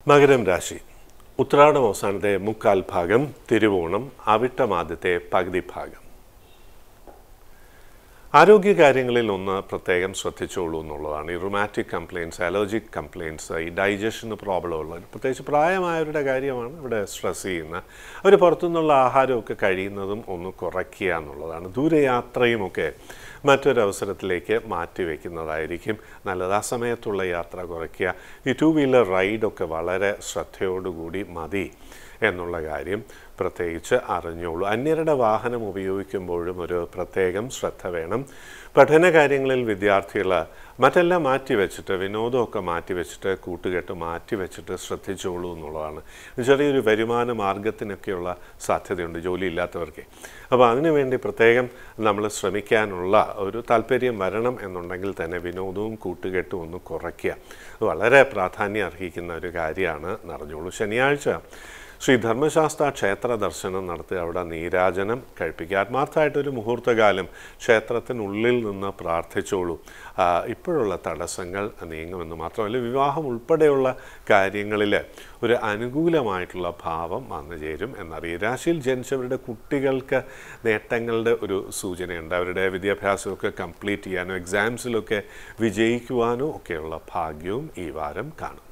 Makaram Rashi. Utradam അവസാനത്തെ മുക്കാൽ ഭാഗം തിരുവോണം അവിട്ടം ആദ്യത്തെ പകുതി ഭാഗം. ആരോഗ്യകാര്യങ്ങളിൽ ഒന്ന് പ്രത്യേകം ശ്രദ്ധിച്ചോളൂ എന്നുള്ളതാണ്. ഈ റുമാറ്റിക് കംപ്ലയിൻസ്, അലർജിക് കംപ്ലയിൻസ്, ഈ ഡൈജഷന് പ്രോബ്ലം ഉള്ളത് പ്രത്യേകിച്ച് പ്രായമായവരുടെ കാര്യമാണ് ഇവിടെ സ്ട്രെസ് ചെയ്യുന്നത്. അവർ പുറത്തുനിന്നുള്ള ആഹാരമൊക്കെ കഴിയുന്നതും ഒന്ന് കുറയ്ക്കുക എന്നുള്ളതാണ്. ദൂരയാത്രയുമൊക്കെ മറ്റൊരവസരത്തിലേക്ക് മാറ്റിവെക്കുന്നതായിരിക്കും നല്ലത്. ആ സമയത്തുള്ള യാത്ര കുറയ്ക്കുക. ഈ 2 വീലർ റൈഡൊക്കെ വളരെ ശ്രദ്ധയോടുകൂടി മതി എന്നുള്ള കാര്യം പ്രത്യേകിച്ച് അറിഞ്ഞോളൂ. അന്യരുടെ വാഹനം ഉപയോഗിക്കുമ്പോഴും ഒരു പ്രത്യേകം ശ്രദ്ധ വേണം. പഠന കാര്യങ്ങളിൽ വിദ്യാർത്ഥികൾ മറ്റെല്ലാം മാറ്റിവെച്ചിട്ട്, വിനോദമൊക്കെ മാറ്റിവെച്ചിട്ട്, കൂട്ടുകെട്ട് മാറ്റിവെച്ചിട്ട് ശ്രദ്ധിച്ചോളൂ എന്നുള്ളതാണ്. ചെറിയൊരു വരുമാന മാർഗത്തിനൊക്കെയുള്ള സാധ്യതയുണ്ട് ജോലിയില്ലാത്തവർക്ക്. അപ്പോൾ അതിനുവേണ്ടി പ്രത്യേകം നമ്മൾ ശ്രമിക്കാനുള്ള ഒരു താല്പര്യം വരണം എന്നുണ്ടെങ്കിൽ തന്നെ വിനോദവും കൂട്ടുകെട്ടും ഒന്ന് കുറയ്ക്കുക. വളരെ പ്രാധാന്യം അർഹിക്കുന്ന ഒരു കാര്യമാണ് എന്നറിഞ്ഞോളൂ. ശനിയാഴ്ച ശ്രീ ധർമ്മശാസ്ത്ര ക്ഷേത്ര ദർശനം നടത്തി അവിടെ നീരാജനം കഴിപ്പിക്കുക. ആത്മാർത്ഥമായിട്ടൊരു മുഹൂർത്തകാലം ക്ഷേത്രത്തിനുള്ളിൽ നിന്ന് പ്രാർത്ഥിച്ചോളൂ. ഇപ്പോഴുള്ള തടസ്സങ്ങൾ നീങ്ങുമെന്ന് മാത്രമല്ല, വിവാഹം ഉൾപ്പെടെയുള്ള കാര്യങ്ങളിൽ ഒരു അനുകൂലമായിട്ടുള്ള ഭാവം വന്നു ചേരും എന്നറിയാം. രാശിയിൽ ജനിച്ചവരുടെ കുട്ടികൾക്ക് നേട്ടങ്ങളുടെ ഒരു സൂചനയുണ്ട്. അവരുടെ വിദ്യാഭ്യാസമൊക്കെ കംപ്ലീറ്റ് ചെയ്യാനോ എക്സാംസിലൊക്കെ വിജയിക്കുവാനോ ഒക്കെയുള്ള ഭാഗ്യവും ഈ വാരം കാണും.